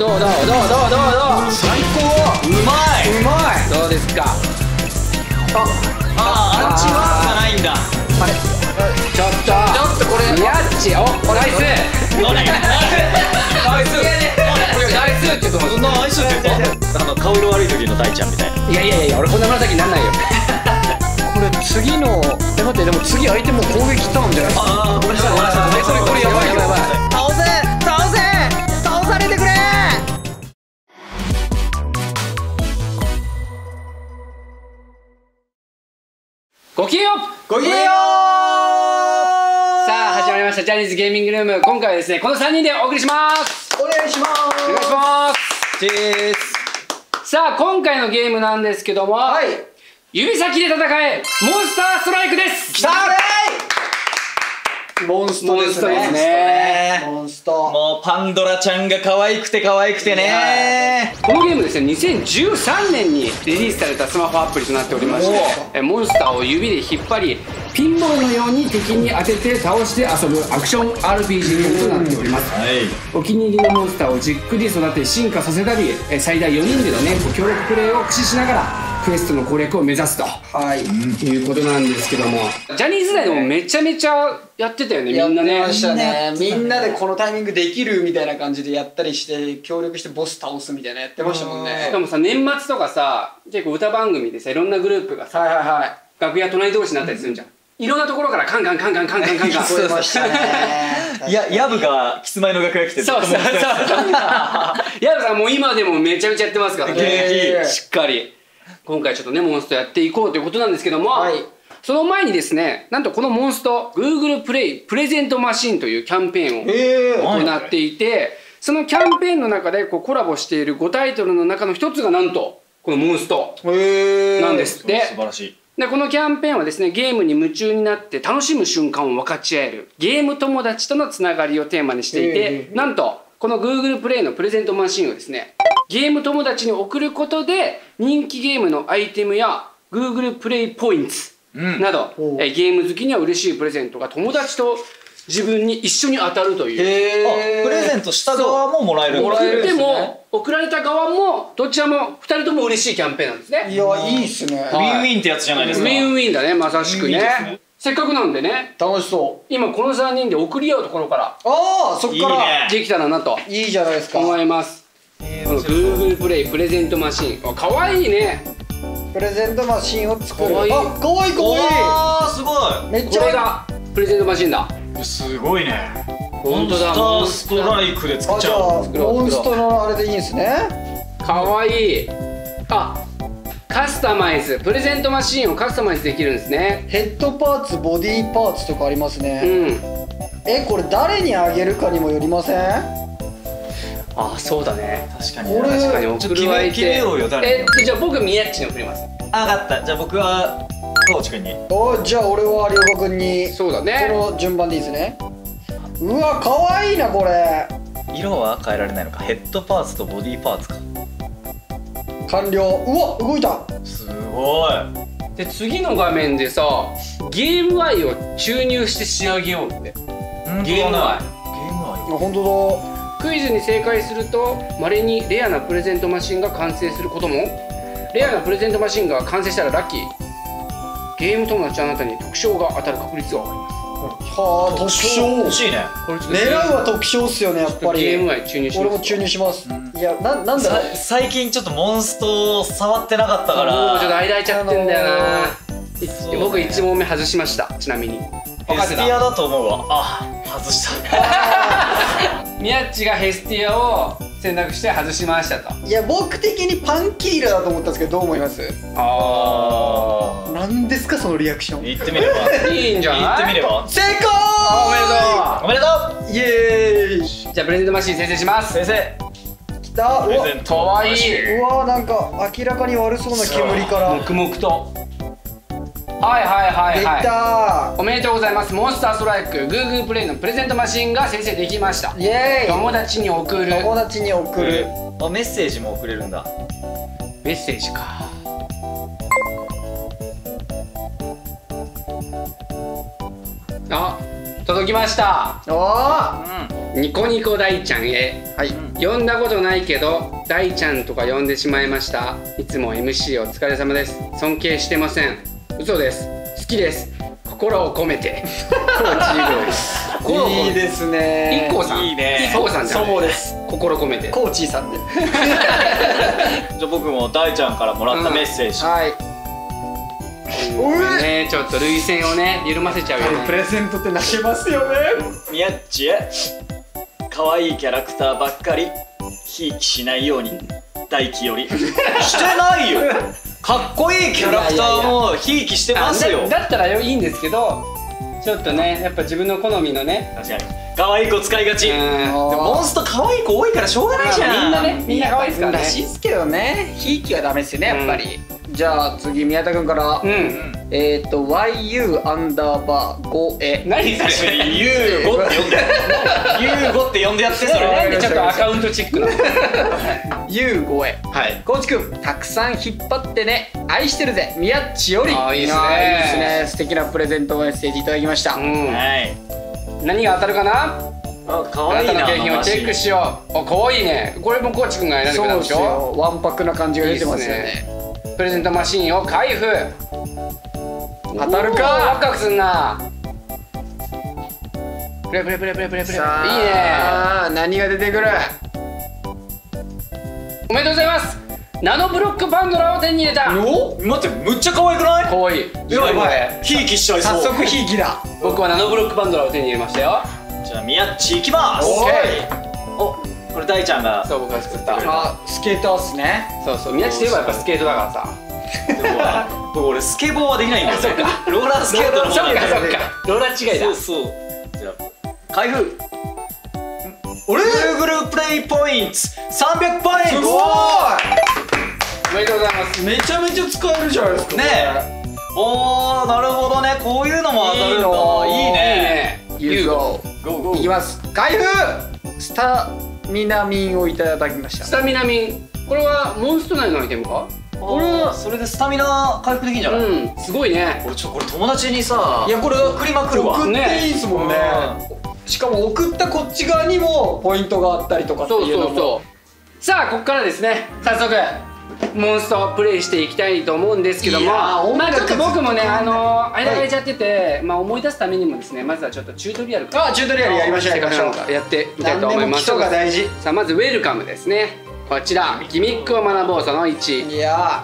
どう最高。うまい。どうですか。 アンチマークがないんだ。 あれちょっとこれやっち。おナイスって言うと思う。 ナイスって言った。顔色悪い時の大ちゃんみたいな。 いや俺こんな紫になんないよ。これ次の待って、でも次相手も攻撃ターンじゃないですか。 ごめんなさい。 これやばい。 倒されてくれ。 ごきげんよう。さあ始まりましたジャニーズゲーミングルーム。今回はですねこの3人でお送りします。 お願いします。 チーズ。さあ今回のゲームなんですけども、指先で戦えモンスターストライクです。 きたー。モンストですね。モンスト。 もうパンドラちゃんが可愛くてね。 このゲームですね2013年にリリースされたスマホアプリとなっておりまして、モンスターを指で引っ張りピンボールのように敵に当てて倒して遊ぶアクション RPG ゲームとなっております。お気に入りのモンスターをじっくり育て進化させたり、最大4人でのね協力プレイを駆使しながらクエストの攻略を目指すと、いうことなんですけども、ジャニーズ内でもめちゃめちゃやってたよね。みんなね。 やってましたね。みんなでこのタイミングできるみたいな感じでやったりして協力してボス倒すみたいなやってましたもんね。 しかもさ年末とかさ結構歌番組でさいろんなグループがさ、楽屋隣同士になったりするんじゃん。いろんなところからカンカン聞こえましたね。 ヤブがキスマイの楽屋来てそうヤブさんもう今でもめちゃめちゃやってますからね。しっかり今回ちょっとねモンストやっていこうということなんですけども、その前にですねなんとこのモンスト Google プレイプレゼントマシンというキャンペーンを行っていて、そのキャンペーンの中でコラボしている5タイトルの中の一つがなんとこのモンストなんですって。 素晴らしい。 でこのキャンペーンはですねゲームに夢中になって楽しむ瞬間を分かち合えるゲーム友達とのつながりをテーマにしていて、なんとこの Google プレイのプレゼントマシンをですねゲーム友達に送ることで人気ゲームのアイテムや Google プレイポイントなど、ゲーム好きには嬉しいプレゼントが友達と自分に一緒に当たるという。 プレゼントした側ももらえる。 送っても送られた側もどちらも2人とも嬉しいキャンペーンなんですね。 いやいいっすね。 ウィンウィンってやつじゃないですか。 ウィンウィンだね、まさしくね。せっかくなんでね楽しそう。 今この3人で送り合うところからそっからできたらなといいじゃないですか思います。この Google プレイプレゼントマシンかわいいね。 プレゼントマシンを作る。かわいい。 すごい。 めっちゃこれがプレゼントマシンだ。 すごいね。 本当だ。 モンスターストライクで作っちゃう。 モンストのあれでいいんですね。 かわいい。カスタマイズプレゼントマシンをカスタマイズできるんですね。 ヘッドパーツボディパーツとかありますね。これ誰にあげるかにもよりません？ そうだね。 確かに。 これ確かに送る相決めようよ誰。 じゃあ僕宮っちに送ります。 分かった。じゃあ僕は河内くんに。 じゃあ俺は有岡くんに。 そうだね。 この順番でいいですね。うわ、かわいいなこれ。 色は変えられないのか。ヘッドパーツとボディパーツか。 完了。うわ、動いた。 すごい。 で次の画面でさゲーム愛を注入して仕上げようって。ゲーム愛。 本当だ。クイズに正解すると稀にレアなプレゼントマシンが完成することも。レアなプレゼントマシンが完成したらラッキー。ゲーム友達あなたに特賞が当たる確率が分かります。 はあ、特賞欲しいね。 狙うは特賞っすよね、やっぱり。 ゲーム愛注入します。 俺も注入します。いや、なんだろう。 最近ちょっとモンスト触ってなかったから。 ちょっと間空いちゃってんだよな。僕1問目外しました。ちなみにヘスティアだと思うわ。外した。 宮っちがヘスティアを選択して外しましたと。 いや、僕的にパンキーラだと思ったんですけど、どう思います？なんですかそのリアクション。 言ってみればいいんじゃない？ 言ってみれば成功。 おめでとう。 イエーイ。 じゃあプレゼントマシン先生します。 先生きた。 プレゼント。 かわいい。 うわ、なんか明らかに悪そうな煙から黙々と。できた。おめでとうございます。モンスターストライク Google プレイのプレゼントマシンが先生できました。 イエーイ。 友達に送る。 友達に送る。 メッセージも送れるんだ。 メッセージか。届きました。 ニコニコ大ちゃんへ。 はい。 呼んだことないけど大ちゃんとか呼んでしまいました。いつも MC お疲れ様です。尊敬してません。嘘です。好きです。心を込めて。コーチーボーイ。 いいですね。 一 k さん。 いいね一 k さんじゃん。 そうです。 心込めて。 コーチーさんで。 じゃあ僕も大ちゃんからもらったメッセージ、 はい。 ね、ちょっと涙腺をね緩ませちゃうよね。 プレゼントって泣けますよね。 宮っちへ可愛いキャラクターばっかりひいきしないように大輝よりしてないよかっこいいキャラクターもひいきしてますよ。 だったらいいんですけど、ちょっとねやっぱ自分の好みのね。 確かに可愛い子使いがち。でうんもモンスト可愛い子多いからしょうがないじゃん。 みんなねみんな可愛いですからね。 らしいですけどね。ひいきはダメですよね、やっぱり。じゃあ次宮田君からうん。 YU_5 へ。 何それ。 ユーゴって呼んでユーゴって呼んでやってそれ。 なんでちょっとアカウントチックなの。 U5 へ。 はい。 コーチくん、たくさん引っ張ってね、愛してるぜ、宮っちより。 あーいいですねいいですね。素敵なプレゼントメッセージいただきました。 うん。 はい。 何が当たるかな。 あ可あ愛いな。 なたの景品をチェックしよう。あ、可愛いね。これもコーチくんが選んでくそうれたんでしょ。 ですよ。わんぱくな感じが出てますよいいっね。 プレゼントマシーンを開封。 当たるか。 ワクワクすんな。プレプレプレプレプレプレ。いいね。 さあ、何が出てくる。 おめでとうございます。ナノブロックパンドラを手に入れた。 お待ってむっちゃ可愛くない。 可愛い。 やばいやばいひいきしちゃいそう。 早速ひいきだ。 僕はナノブロックパンドラを手に入れましたよ。 じゃあ宮っち行きます。 オッケおこれ大ちゃんがそう僕が作った。 あ、スケーターっすね。 そうそう。宮地といえばやっぱスケートだからさ。 僕俺スケボーはできないんだよね。ローラースケートの方がそっかそっか。ローラー違いだ。 そうそう。じゃあ開封。俺 Google プレイポイント300ポイント。 すごい。 おめでとうございます。 めちゃめちゃ使えるじゃないですか。 ねえ。おーなるほどね。こういうのも当たるんだ。いいね。 ユーゴゴーゴー。 いきます。開封。スタミナミンをいただきました。 スタミナミン。これはモンスト内のアイテムか。 俺はそれでスタミナ回復できんじゃない。 うん。すごいね。 俺これ友達にさ。 いやこれ送りまくるわ。 送っていいですもんね。しかも送ったこっち側にもポイントがあったりとかってそういうのも。 そうそう。さあここからですね。早速モンストプレイしていきたいと思うんですけども、 いやーまあちょっと僕もね間は空いちゃってて、まあ思い出すためにもですね、まずはちょっとチュートリアルからあ、チュートリアルやりましょうやりましょう。 やってみたいと思います。 何でも基礎が大事。 さあまずウェルカムですね。こちらギミックを学ぼうその1。 いや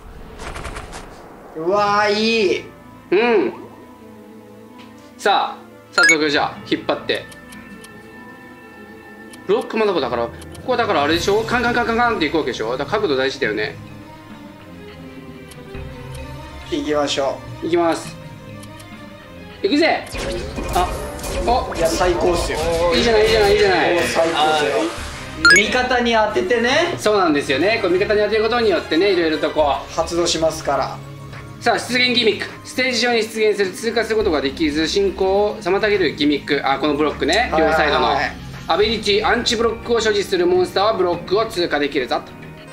ー、うわーいい。 うん。さあ早速じゃあ引っ張ってブロック学ぼうだから、ここはだからあれでしょ、カンカンカンカンカンっていくわけでしょ。だから角度大事だよね。 行きましょいきます。いくぜ。あ、お、 う。いや最高っすよ。 いいじゃないいいじゃないいいじゃない。 最高っすよ。味方に当ててね、 そうなんですよね。こう味方に当てることによってね、いろいろとこ発動しますから。 う。さあ出現ギミック。ステージ上に出現する通過することができず進行を妨げるギミック。あ、このブロックね、両サイドのはいはいはいアビリティアンチブロックを所持するモンスターはブロックを通過できるぞ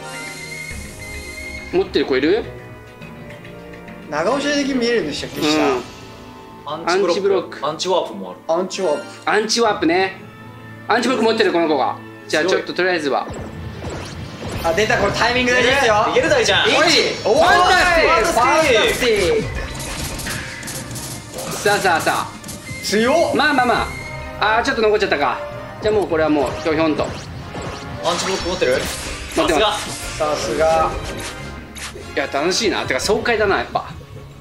と。持ってる子いる？ 長押しで見えるんでしたっけ、下。 アアンチブロックアンチワープもある。 アンチワープ。 アンチワープね。アンチブロック持ってるこの子が。じゃあ強いちょっととりあえずはあ、出た。これタイミング大事ですよ。 いける大ちゃん。 おい、 ファンタスティックファンタスティッさあさあさク。強っ。 あまあまあまあ、ちょっと残っちゃったか。じゃあもうこれはもうひょひょんとアンチブロック持ってる？ 持ってまさすが。 さすが。 いや楽しいな。てか爽快だなやっぱ。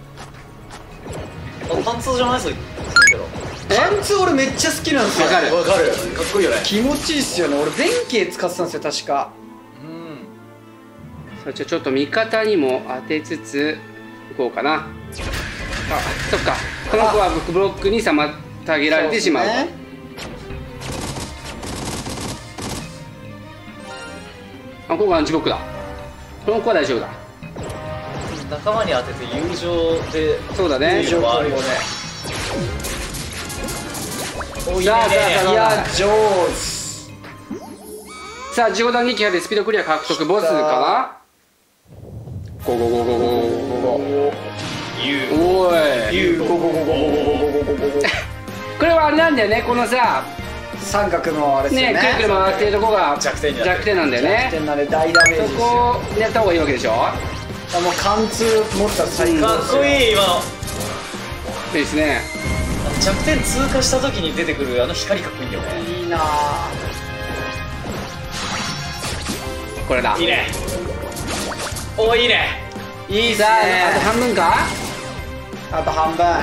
パンツじゃないですけど。 パンツ俺めっちゃ好きなんですよ。 わかるわかる。かっこいいよね。 気持ちいいっすよね。俺弁慶使ってたんですよ確か。 うん。 さあじゃあちょっと味方にも当てつついこうかな。あ、そっか。この子はブロックに妨げられてしまうと。 そうっすね。 あ、ここがアンチブロックだ。この子は大丈夫だ。 仲間に当てて友情で。 そうだね。 友情コンボね。 おいいね。 さあさあさあいや上手。 さあ15段撃破でスピードクリア獲得ボスかな。ゴゴゴゴゴゴゴゴ。おい。 ゴゴゴゴゴゴゴゴゴゴゴゴ。 これはあれなんだよね。このさ三角のあれですよね。 ねくるくる回ってるとこが弱点なんだよね。 弱点なんで大ダメージそですよ。 こをやった方がいいわけでしょ。 もう貫通持ったら最高かっこいい今の。 いいですね。 弱点通過した時に出てくるあの光かっこいいんだよね。 いいなあ。 これだ。 いいね。おいいね。 いいっすさああとね。 半分か。 あと半分。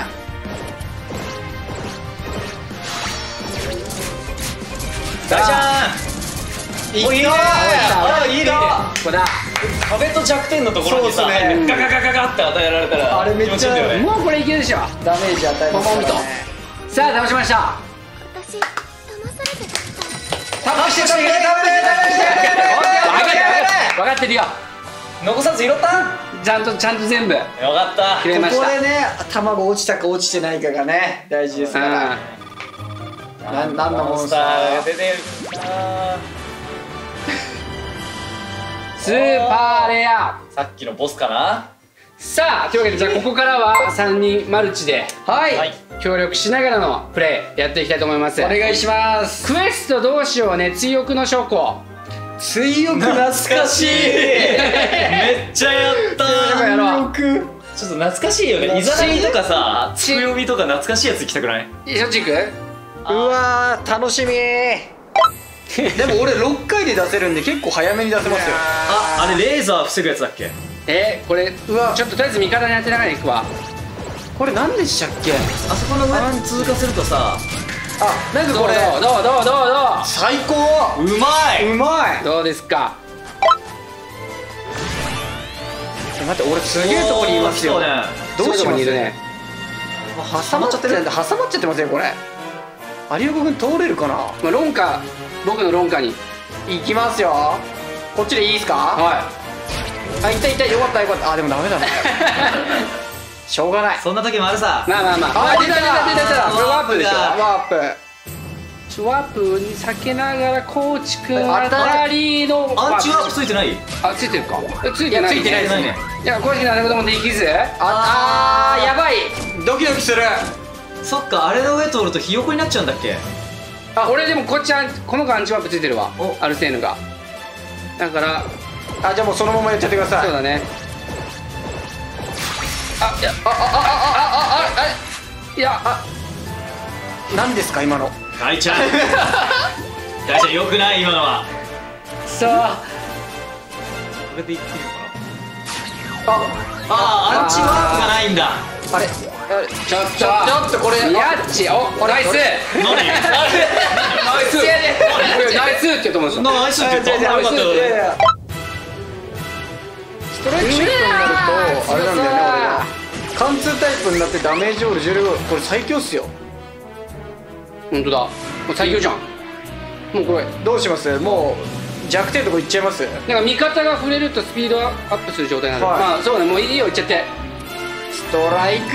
大ちゃん。おいいね。あいいね。 ここだ。 壁と弱点のところにさ、 そうっすねガガガガガって与えられたらあれめっちゃ気持ちいいんだよね。 もうこれいけるでしょ。 ダメージ与えますからね。 さあ倒しました。 私騙されてタップして分かってるよ。 残さず拾ったちゃんと全部よかった。 切れました。 ここでね、卵落ちたか落ちてないかがね、大事ですから。なんのモンスターが出てるスーパーレア。 さっきのボスかな。 さあというわけでじゃあここからは3人マルチではい、 はい。 協力しながらのプレイやっていきたいと思います。 お願いします。 クエストどうしようね。追憶の証拠。 追憶懐かしい。 めっちゃやったー。 やろう。 追憶。 ちょっと懐かしいよね。イザナギとかさ、つくよみとか懐かしいやつ行きたくない？ しょっちゅう行く？ うわー、楽しみー。でも俺6回で出せるんで結構早めに出せますよ。 あれレーザー防ぐやつだっけ？ これうわちょっととりあえず味方に当てながら行くわ。 これ何でしたっけ？ あそこの上通過するとさ、 あ、なんかこれどう最高。 うまい。 うまい。 どうですか。 待って、俺すげえとこにいますよ。 そうね。 どうします？ そういうとこにいるね。 挟まっちゃってるんで挟まっちゃってませんこれ。有岡君通れるかな？ まあ論下、僕の論下に。 行きますよ。こっちでいいですか？ はあ、いったよかったよかった。あ、でもダメだね。しょうがない。 そんな時もあるさ。 い。まあ。 あ、出た。 これワープでしょ。 ワープ。 ワープに避けながらコーチくんあたりのアンチワープついてない？ あ、ついてるか。ついてない。 いやついてないですね。 いや、コーチなることもできず。 あー、やばい。ドキドキする。 そっか、あれの上通るとひよこになっちゃうんだっけ？ 俺でもこっちこの子アンチワープついてるわ。アルセーヌが。だからあ、じゃあもうそのままやっちゃってください。 そうだね。いや、 何ですか今の？ 大ちゃん。大ちゃんよくない今のは。 さあこれでいってるのかな。アンチワープがないんだ。 あれ？ ちょっとこれやっちナイス何？ ナイスって言うと思うんですよ。 ナイスって言った。よかったよ。 ストライクショットになるとあれなんだよね。俺は貫通タイプになってダメージオール15。これ最強っすよ。 本当だ。もう最強じゃん。もうこれどうします？もう弱点とこいっちゃいます？ なんか味方が触れるとスピードアップする状態になる。 はいまあそうね、もういいよ、いっちゃって。 ストライク。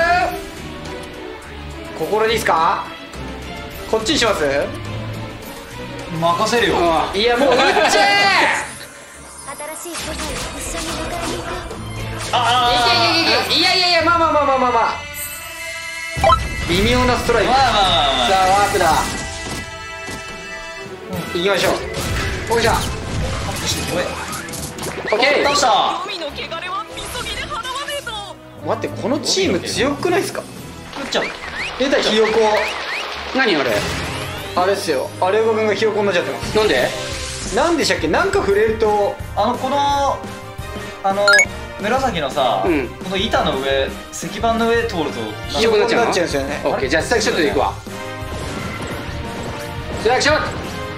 心でいいですか？こっちにします？ 任せるよ。 いやもう打っちゃえ。 新しい世界を一緒に迎えに行こいやまあ微妙なストライク。 まあさあワープだ。行きましょう。おいしょ。オッケー。 倒した待って、このチーム強くないですか？ 打っちゃう。 出たひよこ。 何あれ？ あれっすよ。有岡君がひよこになっちゃってます。 なんで？ なんでしたっけ？なんか触れるとこの紫のさ、 うんこの板の上、石板の上通るとひよこになっちゃうの？ んですよね。 オッケー、じゃあストライクショットでいくわ。ストライクショット。 う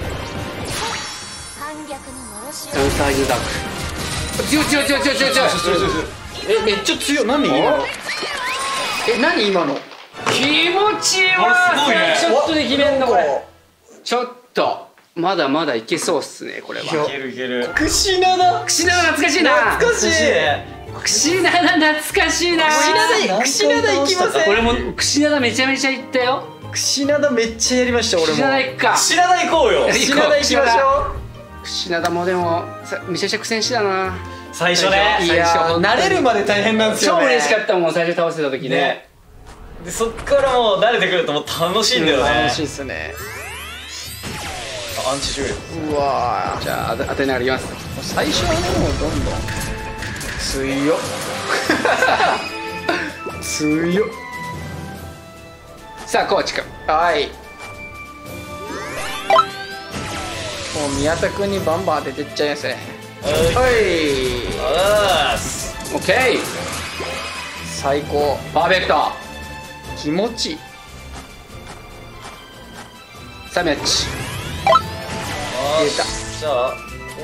反逆ののろしをダンサーユーダック。強い。 めっちゃ強い。何今の？何今の？ 気持ちいいわ。 あれすごいねストライクショットで決めんのこれ。ちょっとまだいけそうっすねこれは。 いけるいける。 串灘。 串灘懐かしいな。 懐かしい。 串灘懐かしいな。 串灘行きません？ 俺も串灘めちゃめちゃ行ったよ。 串灘めっちゃやりました俺も。 串灘行くか。 知らない行こうよ。 串灘行きましょう。 串灘もでもめちゃくちゃ苦戦したな。 最初ね。 いやー慣れるまで大変なんですよね。 超嬉しかったもん最初倒せた時ね。 でそっからもう慣れてくるともう楽しいんだよね。 楽しいっすね。 アンチ重力。 うわじゃあ当てながらいきます。 ー最初はねもうどんどん強っ強っ。 さあコーチ君。 はい、もう宮田君にバンバン当ててっちゃいますね。はいオッケー。 最高、 パーフェクト。 気持ちいい。 サメッチ。 出た。 じゃあ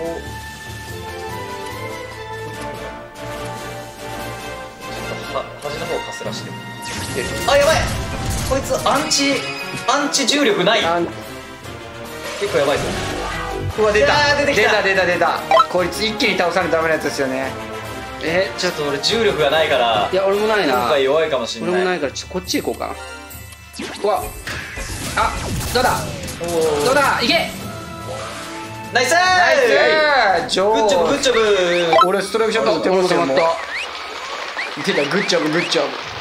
端の方かすらして。あ、やばい、こいつアンチ重力ない。結構やばいぞ。 うわ出た出てきた出た。こいつ一気に倒さないとダメなやつですよね。 ちょっと俺重力がないから、 いや俺もないな。 今回弱いかもしれない。 俺もないからこっち行こうかな。うわあ、どうだどうだ、いけ。 ナイスナイス、 グッジョブグッジョブ。 俺ストライクショット打ってますよ。もう出た、グッジョブグッジョ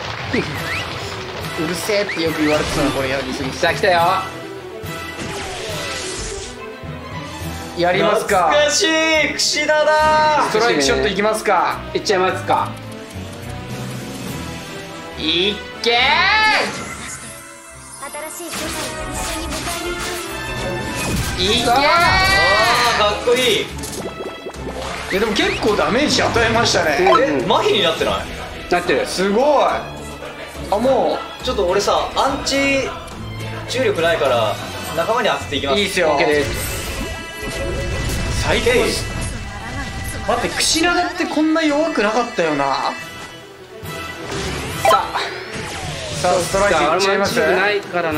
ブうるせえってよく言われてたの、これやりすぎ。 さあ来たよ。 やりますか。 懐かしい、櫛田だ。 ストライクショットいきますか。 いっちゃいますか。 いっけー。 新しい世界を一緒に迎えに行く。 いっけー。 あー、かっこいい。 いやでも結構ダメージ与えましたね。 麻痺になってない？ なってる。 すごい。あ、もちょっと俺さ、アンチ重力ないから仲間に当てていきます。 ういいっすよ。 OK です。 最高です。待って、櫛田ってこんな弱くなかったよな。 ささあストライクいっちゃいます。 俺もないからな。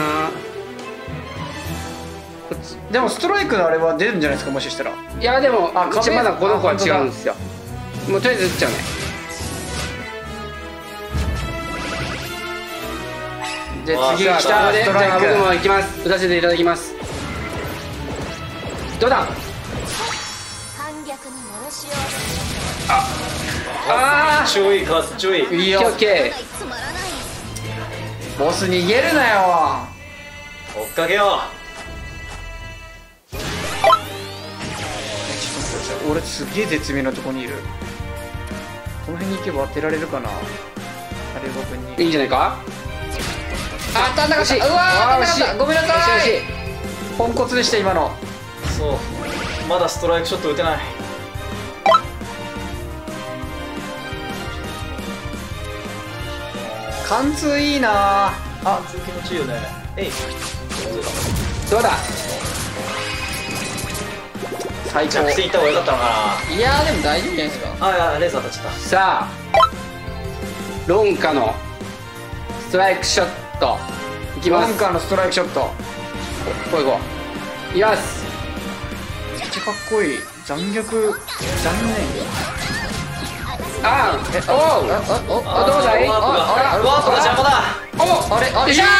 こっち。 でもストライクのあれは出るんじゃないですか、もしかしたら。 いやでもあ、 うちまだこの子は違あうんですよ。もうとりあえず打っちゃうね。 じゃあ次来さたあじゃあストライク。 僕も行きます。打たせていただきます。どうだ。 反逆にのろしをああ。 ちょいかっちょいい。 いいよ。 オッケつまらない。 ボス逃げるなよ。 追っかけよ俺すげえ絶妙なとこにいる。この辺に行けば当てられるかな。あれ僕ー。いにいんじゃないか。 あ、当たんなかった。うわー、当たんなかった。ごめんなさい。 惜しい。 ポンコツでした今の。 そう、まだストライクショット打てない。 貫通いいな。 あ、気持ちいいよね。えい、 どうだ。 最高。 着地いった方がよかったのかいやーでも大丈夫じゃないですか。 な。あ、いや、レーザー立ちた。 さあロンカのストライクショットいきます。 ロンカーのストライクショットこういこう。いきます。 めっちゃかっこいい。残虐残念。 あーおうあどうだい。 ワープがワープが邪魔だ。 おあれあれ。 よっしゃ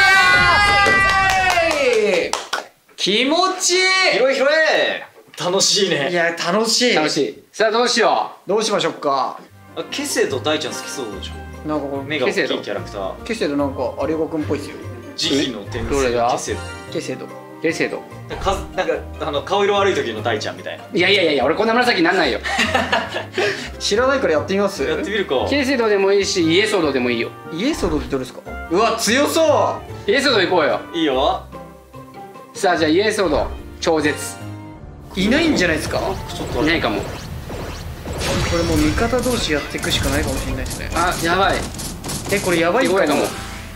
気持ちいい。 広い広い。楽しいいね。 や楽しい。 ー楽しい。さあどうしよどうしましょうか。 あ、ケセと大ちゃん好きそうじゃん。 なんかこ目が大きいキャラクター。 ケセドなんか有岡君っぽいっすよ。 慈悲の天どれだケセケセド。 う。冷静度。 なんか顔色悪い時の大ちゃんみたいな。 いやいやいやいや俺こんな紫になんないよ。 知らないからやってみます。 やってみるか。 ケセドでもいいしイエソドでもいいよ。 イエソドってどれですか。うわ強そイエソド行こうよ。 いいよ。 さあじゃあイエソド超絶う。いないんじゃないですか。 ちょっといないかも。 これもう味方同士やっていくしかないかもしれないですね。 あやばい。 これやばいかも。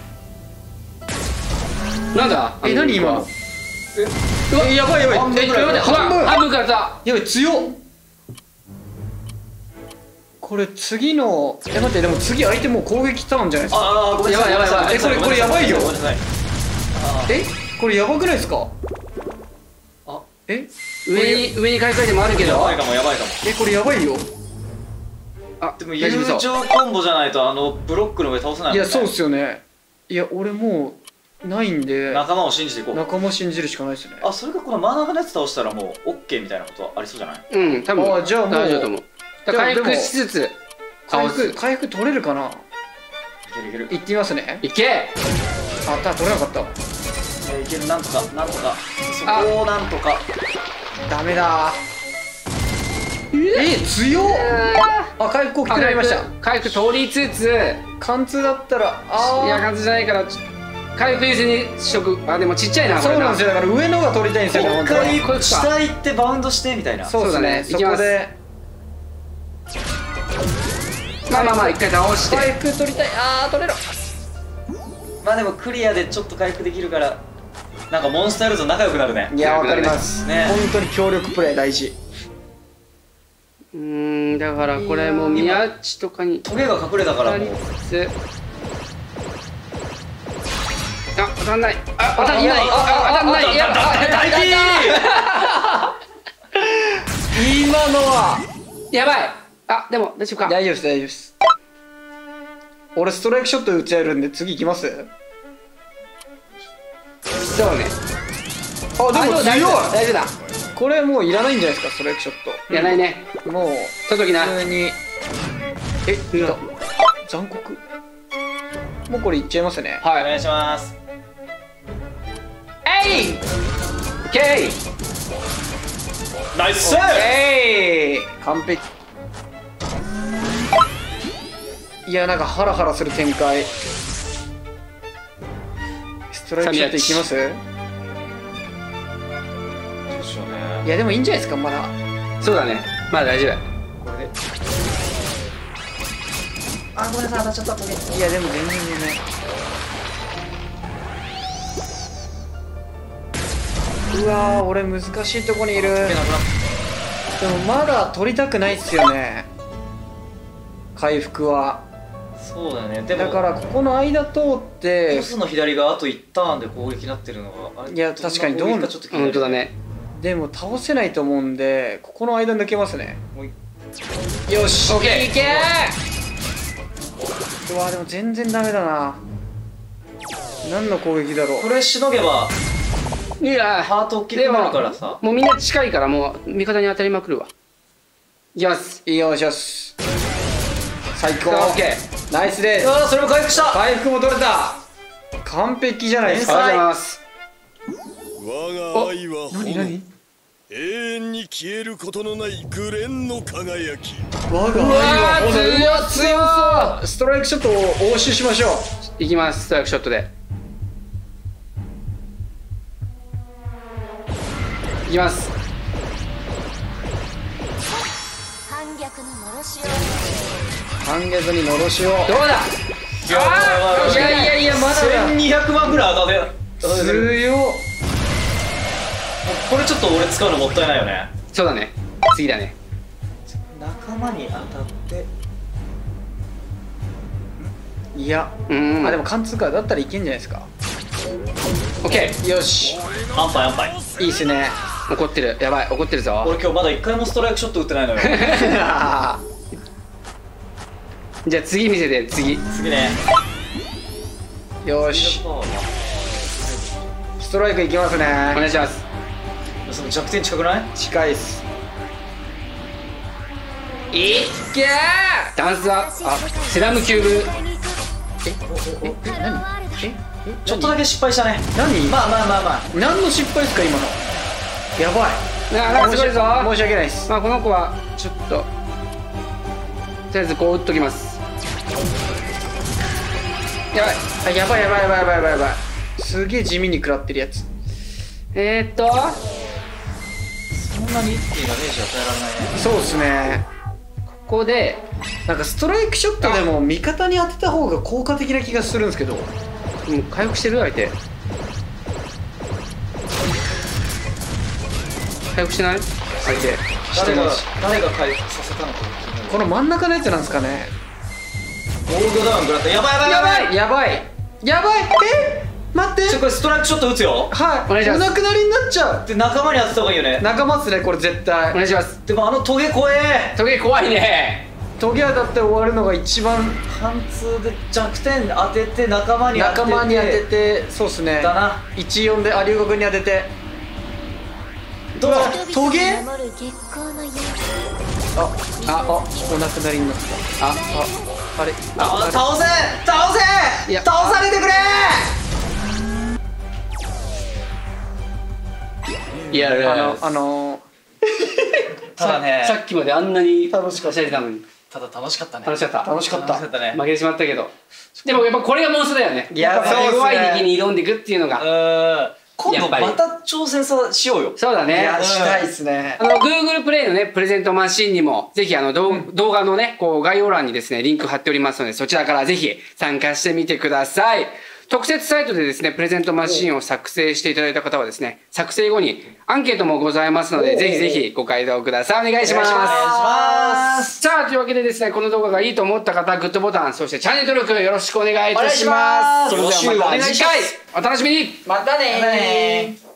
なんだ。 何今の。 うわやばいやばい。 半分ぐらい。半分からさ。 やばい強っ。これ次の待って、でも次相手もう攻撃ターンじゃないですか。 ああ、ごめんなさい。 やばいやばいやばいこれやばいよ。 ごめんなさい。 これやばくないですか。 あ、 上に買い替えてもあるけど。 やばいかもやばいかも。 これやばいよ。 あでも友情コンボじゃないとブロックの上倒せないもんね。 いやそうっすよね。いや俺もうないんで仲間を信じていこう。 仲間信じるしかないですね。 あ、それかこのマナーのやつ倒したらもう OK みたいなことありそうじゃない？ うん多分。 あじゃあもう大丈夫と思う。回復しつつ回復取れるかな。 いけるいける。 いってみますね。 いけ。 取れなかった。 いける、なんとかなんとか。そこをなんとか。 ダメだ。強っ。あ、回復大きくなりました。 回復取りつつ、 貫通だったら、 いや貫通じゃないから回復優先にしとく。あでもちっちゃいなこれな。 そうなんですよ。だから上のが取りたいんですよね。 一回これ下行ってバウンドしてみたいな。 そうですね。そこでまあ一回倒して回復取りたい。取れる。 まあでもクリアでちょっと回復できるから、なんかモンスターやると仲良くなるね。 いや、わかりますね。 本当に協力プレイ大事。 だからこれもう宮地とかにトゲが隠れたからもう。 当たんない。当たんない。当たんない。いや大金今のはやばい。でも大丈夫か。 大丈夫です、大丈夫です。俺ストライクショット打ち合えるんで次行きます。 そうね。 でも強い。 大丈夫だ。 これもういらないんじゃないですか、ストライクショット。 いらないね。 もう取っときな。 普通に残酷。もうこれいっちゃいますね。 お願いします。 えい。オッケー。 ナイス。 完璧。いや、なんかハラハラする展開。ストライクショットいきます？いやでもいいんじゃないですか、まだ。 そうだね。まだ大丈夫。 これで。ごめんなさい、当たっちゃった。いやでも全然ね。うわー、俺難しいとこにいる。でもまだ取りたくないっすよね、回復は。 そうだね。でもだからここの間通ってボスの左があと1ターンで攻撃になってるのが、 いや確かにどうかちょっと気になる。 本当だね。 でも倒せないと思うんで、ここの間抜けますね。よし、 オッケー。いけうわー、でも全然ダメだな。何の攻撃だろう。 これしのげばいやハート大きくなるからさ。 もうみんな近いからもう味方に当たりまくるわ。いきます。 よしよし、最高。 オッケー。 ナイスです。 それも回復した。 回復も取れた。完璧じゃないですか。 ありがとうございます。 我が愛は何永遠に消えることのないグレンの輝き。 我が愛は炎。うわ強そう。ストライクショットを応酬しましょう。 いきます。ストライクショットでいきます。 反逆ののろしを。 反逆にのろしを。 どうだ。 いやまだだ。 1200万ぐらい当たる。 強っ。 これちょっと俺使うのもったいないよね。 そうだね。次だね。 仲間に当たって。 いや、でも貫通かだったらいけんじゃないですか。 オッケー。 よし、 安牌安牌。 いいっすね。 怒ってる。やばい、怒ってるぞ。 俺今日まだ1回もストライクショット打ってないのよ。 じゃあ次見せて。次ね。 よし、ストライクいきますね。 お願いします。 その弱点近くない？ 近いっす。 いっけー。ダンスはセラムキューブ。 何？ ちょっとだけ失敗したね。 何？ まあ何の失敗ですか今の。やばい。 なんかすごいぞ。 申し訳ないです。 まあこの子はちょっととりあえずこう打っときます。やばい。 やばい。すげえ地味に食らってるやつ。 そんなに一気にダメージ与えられないね。 そうっすね。 ここでなんかストライクショットでも味方に当てた方が効果的な気がするんですけど。 もう回復してる相手。回復してない相手。 誰が回復させたのか。 この真ん中のやつなんですかね。 ゴールドダウン食らった。やばい。 待ってこれストライクショット打つよ。 はい、 お願いします。 お亡くなりになっちゃう。 で仲間に当てた方がいいよね。 仲間っすね、これ絶対。 お願いします。 でもトゲ怖え。 トゲ怖いね。 トゲ当たって終わるのが一番。 貫通で弱点当てて仲間に当てて。 そうっすね。 だな。 14で龍吾君に当てて。 どう？ トゲ？ 守る月光のようお亡くなりになった。あれ。 倒せ。 いや倒されてくれ。 いやただねさっきまであんなに楽しかったはしゃいでたのに。 ただ楽しかったね。 楽しかった。 楽しかった。 楽しかったね。 負けてしまったけど。でもやっぱこれがモンストだよね。 いややっぱそうっすね弱い敵に挑んでいくっていうのが。 今度やっぱりまた挑戦しようよ。 そうだね。 いや、したいっすね。 Google プレイのね、プレゼントマシンにも、ぜひ動画のね、こう概要欄にですね、リンク貼っておりますので、そちらからぜひ参加してみてください。特設サイトでですね、プレゼントマシンを作成していただいた方はですね、作成後にアンケートもございますので、ぜひぜひご回答ください。お願いします。 お願いします。 さあ、というわけでですね、この動画がいいと思った方、グッドボタン、そしてチャンネル登録よろしくお願いいたします。 お願いします。 それではまた次回、お楽しみに。 またねー。